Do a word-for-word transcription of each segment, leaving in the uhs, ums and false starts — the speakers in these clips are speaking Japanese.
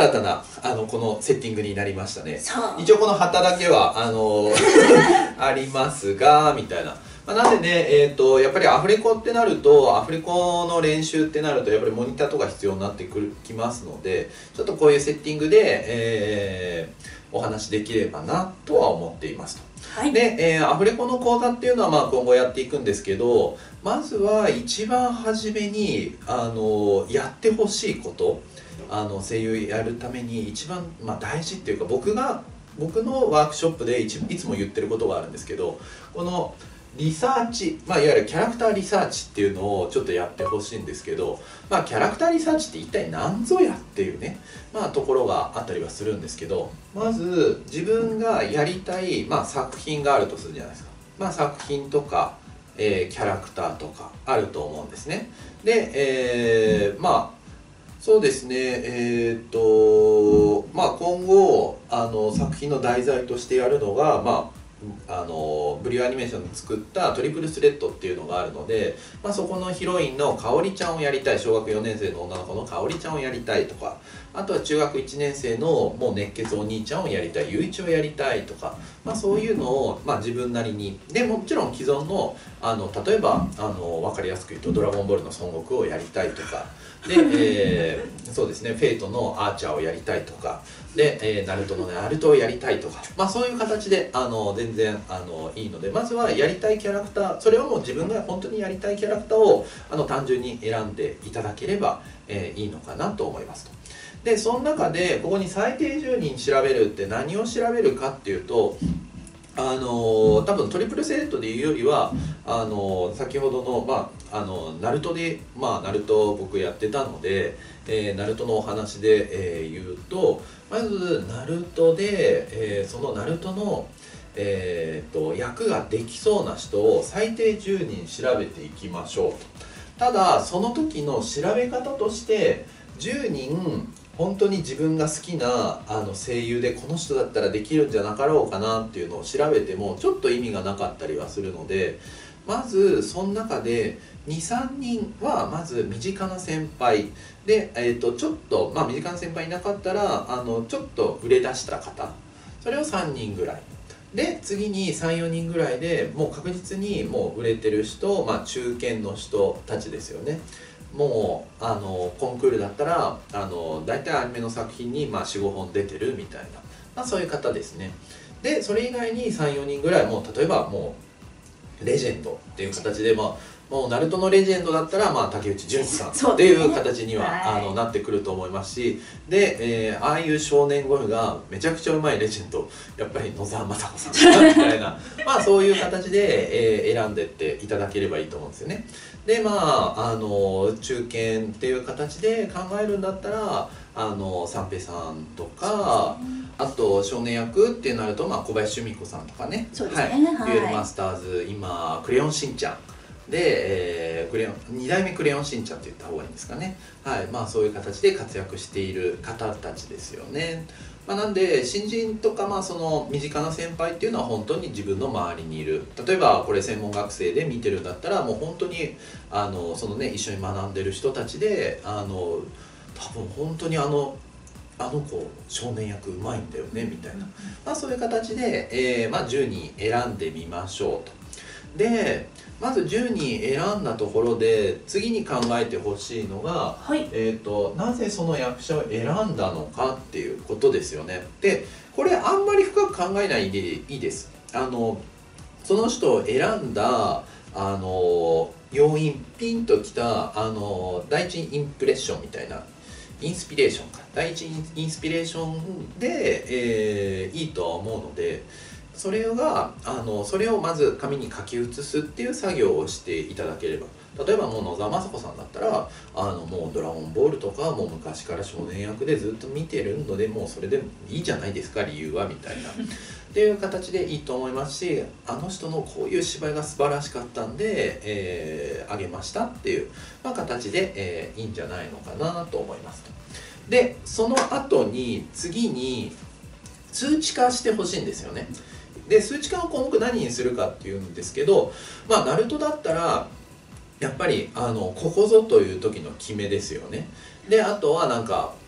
新たなあのこのセッティングになりましたね。 そう。 一応この旗だけはあのありますがみたいな。まあ、なんでね、えー、とやっぱりアフレコってなると、アフレコの練習ってなるとやっぱりモニターとか必要になってくるきますので、ちょっとこういうセッティングで、えー、お話できればなとは思っていますと。 はい、 で、えー、アフレコの講座っていうのはまあ今後やっていくんですけど、まずは一番初めにあのやってほしいこと、あの声優やるために一番、まあ、大事っていうか、僕が僕のワークショップでいつも言ってることがあるんですけど、このリサーチ、まあ、いわゆるキャラクターリサーチっていうのをちょっとやってほしいんですけど、まあ、キャラクターリサーチって一体何ぞやっていうね、まあ、ところがあったりはするんですけど、まず自分がやりたい、まあ、作品があるとするじゃないですか。まあ、作品とか、えー、キャラクターとかあると思うんですね。で、えー、まあそうですね、えー、っとまあ今後あの作品の題材としてやるのが、まああのブリューアニメーションで作ったトリプルスレッドっていうのがあるので、まあ、そこのヒロインのかおりちゃんをやりたい、小学よねん生の女の子のかおりちゃんをやりたいとか、あとは中学いちねん生のもう熱血お兄ちゃんをやりたい、ゆういちをやりたいとか、まあ、そういうのを、まあ、自分なりに、でもちろん既存の、あの例えばあの分かりやすく言うと「ドラゴンボール」の孫悟空をやりたいとかで、えー、そうですね、フェイトのアーチャーをやりたいとかで、えー、ナルトのナルトをやりたいとか、まあ、そういう形であの全然あのいいので、まずはやりたいキャラクター、それをもう自分が本当にやりたいキャラクターをあの単純に選んでいただければ、えー、いいのかなと思いますと。でその中でここに最低じゅうにん調べるって何を調べるかっていうと、あの多分トリプルセットでいうよりはあの先ほどの、まあ、あのナルトで、まあ、ナルト僕やってたので、えー、ナルトのお話で、えー、言うと、まずナルトで、えー、そのナルトの、えー、と役ができそうな人を最低じゅうにん調べていきましょうと。ただその時の調べ方としてじゅうにん本当に自分が好きなあの声優でこの人だったらできるんじゃなかろうかなっていうのを調べてもちょっと意味がなかったりはするので、まずその中でにさんにんはまず身近な先輩で、えー、とちょっと、まあ、身近な先輩いなかったらあのちょっと売れ出した方、それをさんにんぐらいで、次にさんよにんぐらいでもう確実にもう売れてる人、まあ、中堅の人たちですよね。もうあのコンクールだったらあの大体アニメの作品に、まあ、よん、ごほん出てるみたいな、まあ、そういう方ですね。でそれ以外にさんよにんぐらいもう例えばもうレジェンドっていう形で、まあ、もうナルトのレジェンドだったら、まあ、竹内純さんっていう形には、ね、あのなってくると思いますし、で、えー、ああいう少年ゴルがめちゃくちゃうまいレジェンド、やっぱり野沢雅子さんみたいなまあそういう形で、えー、選んでっていただければいいと思うんですよね。でまああの中堅っていう形で考えるんだったらあの三平さんとか、あと少年役ってなると、まあ、小林由美子さんとかね、 そうですね、 はい、デュエルマスターズ、今クレヨンしんちゃんで、えー、クレヨンに代目クレヨンしんちゃんって言った方がいいんですかね。はい、まあそういう形で活躍している方たちですよね。まあ、なんで新人とか、まあその身近な先輩っていうのは本当に自分の周りにいる、例えばこれ専門学生で見てるんだったらもう本当にあのそのね一緒に学んでる人たちで、あの多分本当にあのあの子少年役うまいんだよねみたいな、まあ、そういう形で、えーまあ、じゅうにん選んでみましょうと。でまずじゅうにん選んだところで次に考えてほしいのが、はい、えーと、なぜその役者を選んだのかっていうことですよね。でこれあんまり深く考えないでいいです。あのその人を選んだあの要因、ピンときたあの第一インプレッションみたいな、インスピレーションか、第一インスピレーションで、えー、いいとは思うので、それがあのそれをまず紙に書き写すっていう作業をしていただければ、例えばもう野沢雅子さんだったらあのもう「ドラゴンボール」とかもう昔から少年役でずっと見てるので、もうそれでいいじゃないですか理由はみたいなっていう形でいいと思いますし、あの人のこういう芝居が素晴らしかったんで、えー、あげましたっていう、まあ、形で、えー、いいんじゃないのかなと思いますと。でその後に次に数値化してほしいんですよね。で数値化の項目何にするかっていうんですけど、まあナルトだったらやっぱりあのここぞという時の決めですよね。であとはなんか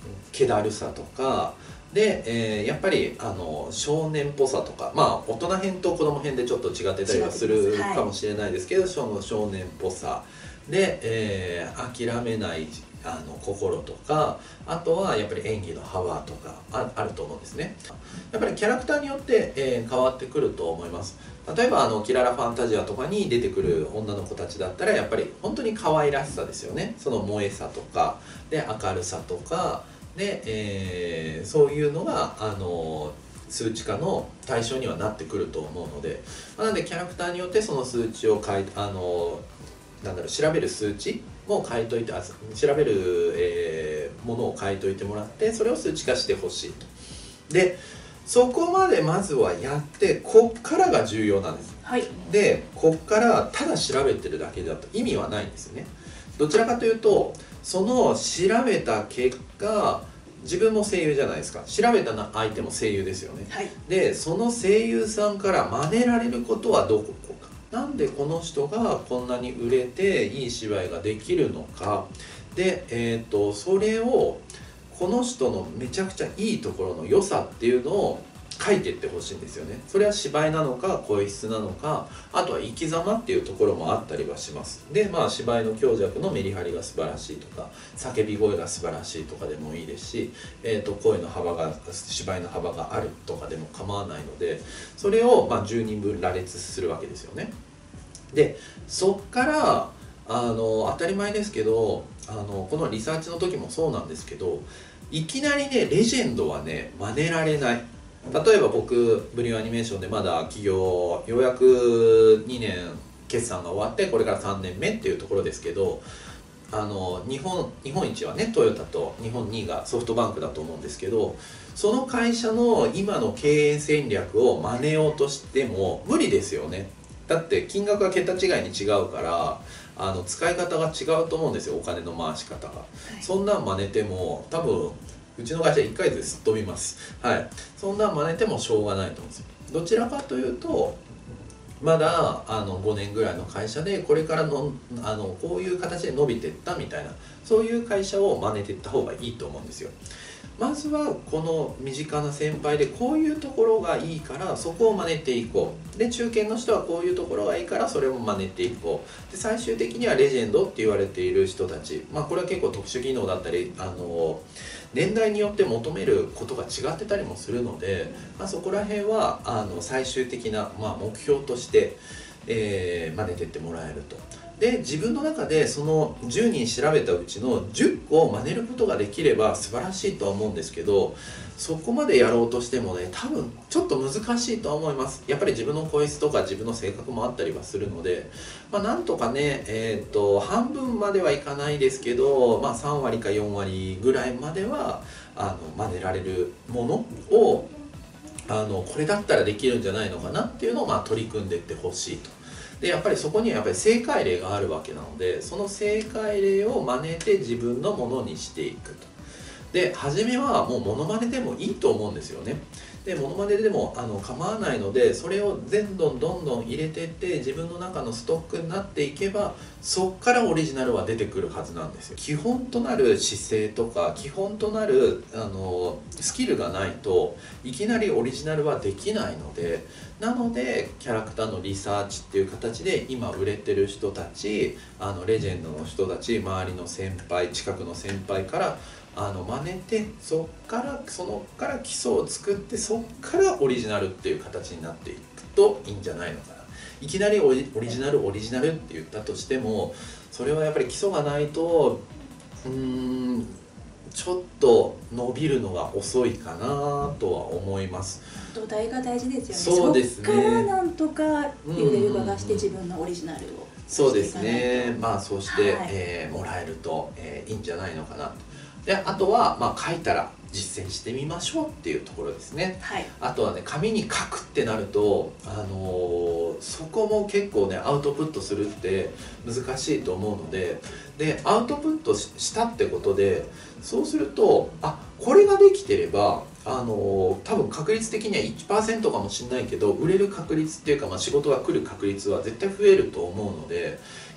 気だるさとかで、えー、やっぱりあの少年っぽさとか、まあ大人編と子供編でちょっと違ってたりはするかもしれないですけど、その少年っぽさで、えー、諦めないあの心とか、あとはやっぱり演技の幅とか あ, あると思うんですね。やっぱりキャラクターによって、えー、変わってくると思います。例えばあのキララファンタジアとかに出てくる女の子たちだったらやっぱり本当に可愛らしさですよね。その萌えさとかで明るさとかで、えー、そういうのがあの数値化の対象にはなってくると思うので、なのでキャラクターによってその数値を変えあのなんだろう調べる数値も変えといて、調べる、えー、ものを変えといてもらって、それを数値化してほしいと。でそこまでまずはやって、こっからが重要なんです。 はい、 でこっからただ調べてるだけだと意味はないんですよね。どちらかというと、その調べた結果、自分も声優じゃないですか。調べた相手も声優ですよね。 はい、でその声優さんから真似られることはどこか。なんでこの人がこんなに売れていい芝居ができるのか。で、えーと、それをこの人のめちゃくちゃいいところの良さっていうのを書いていってほしいんですよね。それは芝居なのか声質なのか、あとは生き様っていうところもあったりはします。でまあ芝居の強弱のメリハリが素晴らしいとか、叫び声が素晴らしいとかでもいいですし、えー、と声の幅が芝居の幅があるとかでも構わないので、それをまあじゅうにんぶん羅列するわけですよね。でそっからあの当たり前ですけど、あのこのリサーチの時もそうなんですけど、いきなりねレジェンドはね真似られない。例えば僕ブリューアニメーションでまだ起業ようやくにねん決算が終わって、これからさんねんめっていうところですけど、あの日本日本一はねトヨタと日本にいがソフトバンクだと思うんですけど、その会社の今の経営戦略を真似ようとしても無理ですよね。だって金額が桁違いに違うから、あの使い方が違うと思うんですよ、お金の回し方が。はい、そんなん真似ても多分うちの会社いっかげつですっ飛びます。はい、そんなん真似てもしょうがないと思うんですよ。どちらかというとまだあのごねんぐらいの会社でこれからのあのこういう形で伸びていったみたいな、そういう会社を真似ていった方がいいと思うんですよ。まずはこの身近な先輩でこういうところがいいからそこを真似ていこう。で中堅の人はこういうところがいいからそれを真似ていこう。で最終的にはレジェンドって言われている人たち、まあこれは結構特殊技能だったりあの年代によって求めることが違ってたりもするので、まあ、そこら辺はあの最終的な、まあ、目標として、えー、真似てってもらえると。で自分の中でそのじゅうにん調べたうちのじゅっこを真似ることができれば素晴らしいとは思うんですけど、そこまでやろうとしてもね多分ちょっと難しいとは思います。やっぱり自分の声質とか自分の性格もあったりはするので、まあ、なんとかね、えー、と半分まではいかないですけど、まあ、さんわりかよんわりぐらいまではあの真似られるものをあのこれだったらできるんじゃないのかなっていうのをまあ取り組んでいってほしいと。でやっぱりそこにはやっぱり正解例があるわけなので、その正解例を真似て自分のものにしていくと。で初めはもうモノマネでもいいと思うんですよね。でモノマネでもあの構わないので、それを全どんどんどん入れていって自分の中のストックになっていけば、そっからオリジナルは出てくるはずなんですよ。基本となる姿勢とか基本となるあのスキルがないといきなりオリジナルはできないので、なのでキャラクターのリサーチっていう形で今売れてる人たち、あのレジェンドの人たち、周りの先輩近くの先輩からあの真似て、そっからそのから基礎を作って、そっからオリジナルっていう形になっていくといいんじゃないのかな。いきなりオリ、オリジナルオリジナルって言ったとしても、それはやっぱり基礎がないとうーんちょっと伸びるのが遅いかなとは思います。 土台が大事ですよね。 そうですね。 そっからなんとか腕を動かして自分のオリジナルをそうですね。まあそうして、 はい、 えー、もらえると、えー、いいんじゃないのかなと。であとは、まあ、書いたら実践してみましょうっていうところですね。 はい、 あとはね紙に書くってなると、あのー、そこも結構ねアウトプットするって難しいと思うので、でアウトプットしたってことで、そうするとあこれができてれば、あのー、多分確率的にはいちパーセントかもしれないけど売れる確率っていうか、まあ、仕事が来る確率は絶対増えると思うので、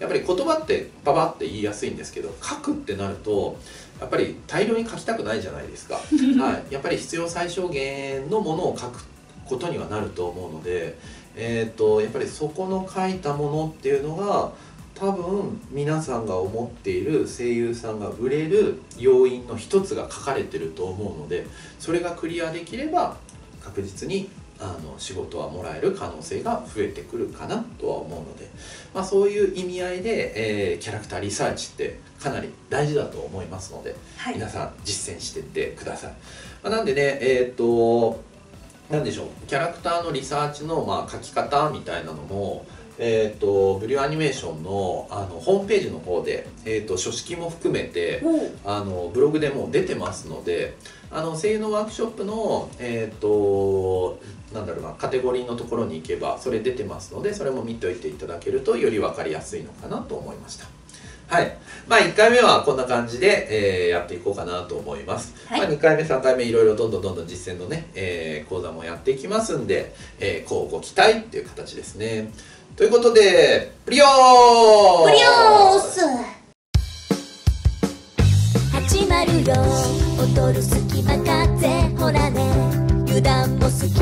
やっぱり言葉ってパパって言いやすいんですけど、書くってなるとやっぱり大量に書きたくないじゃないですか、はい、やっぱり必要最小限のものを書くことにはなると思うので、えー、とやっぱりそこの書いたものっていうのが多分皆さんが思っている声優さんが売れる要因の一つが書かれてると思うので、それがクリアできれば確実にあの仕事はもらえる可能性が増えてくるかなとは思うので、まあ、そういう意味合いで、えー、キャラクターリサーチってかなり大事だと思いますので、はい、皆さん実践していってください。まあ、なんでね、えっとなんでしょう、キャラクターのリサーチのまあ書き方みたいなのも、えー、とブリューアニメーション の, あのホームページの方で、えー、と書式も含めてあのブログでもう出てますので、あの声優のワークショップの、えー、となんだろうなカテゴリーのところに行けばそれ出てますので、それも見ておいていただけるとより分かりやすいのかなと思いました。はい、まあいっかいめはこんな感じで、えー、やっていこうかなと思います。はい、まあ、にかいめさんかいめいろいろどんどんどんどん実践のね、えー、講座もやっていきますんで、えー、こうご期待っていう形ですね。ということで、プリオープリオース始まるよ、踊る隙間風ほらね、油断も好き